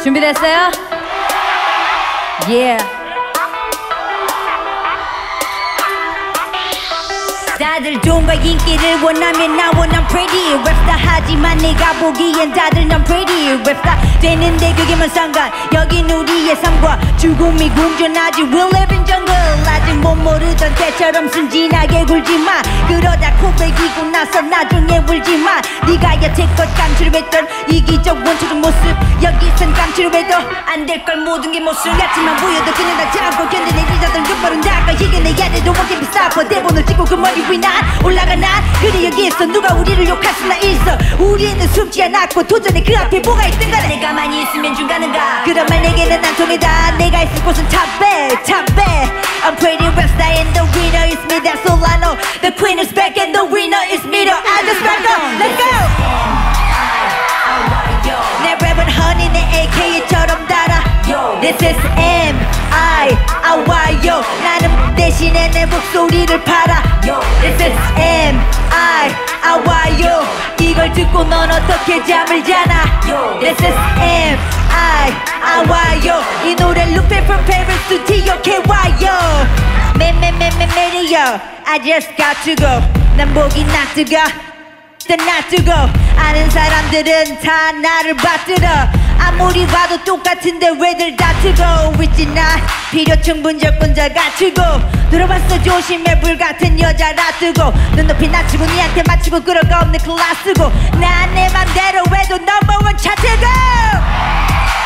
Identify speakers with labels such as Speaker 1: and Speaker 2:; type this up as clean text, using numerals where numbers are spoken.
Speaker 1: 준비됐어요? Yeah. 다들 돈과 인기를 원하면 나 원한 pretty 랩스타 하지만 내가 보기엔 다들 난 pretty 랩스타 되는데 그게만 상관 여긴 우리의 삶과 죽음이 공존하지 We'll live in jungle 아직 못 모르던 때처럼 순진하게 굴지마 그러다 고백이고 나서 나중에 울지마 네가 여태껏 감추려했던 이기적 원초적 모습 여기선 감추려해도 안 될 걸 모든 게 모습 같지만 보여도 그냥 다 참고 견뎌내 리자들 끝발은 닦아 이게 내 야대도 원게 비싸고 대본을 찍고 그 머리 위 난 올라가 난 그래 여기에서 누가 우리를 욕할 수나 있어 우리는 숨지 않았고 도전에 그 앞에 뭐가 있든 간에 내가 가만히 있으면 중간은가 그런 말 내게는 안 통해다 내가 있을 곳은 top bad I'm pretty rockstar and the winner is me that's all I know The queen is back and the winner is me though I just back up let's go 내 랩은 honey 내 AK처럼 달아 This is M.I.A.Y.O 나는 대신에 내 목소리를 팔아 This is M.I.A.Y.O 이걸 듣고 넌 어떻게 잠을 자나 This is M.I.A.Y.O 이 노래 looping from Paris to T.O.K.Y.O 매매매매매리요 I just got to go 난 목이 놔두고 놔두고 아는 사람들은 다 나를 받들어 아무리 봐도 똑같은데 왜들 다투고 있지 나 필요 충분 조건자 갖추고 들어봤어 조심해 불같은 여자 놔두고 눈높이 낮추고 니한테 맞추고 그럴 거 없는 클래스고 난 내 맘대로 해도 넘버원 차트고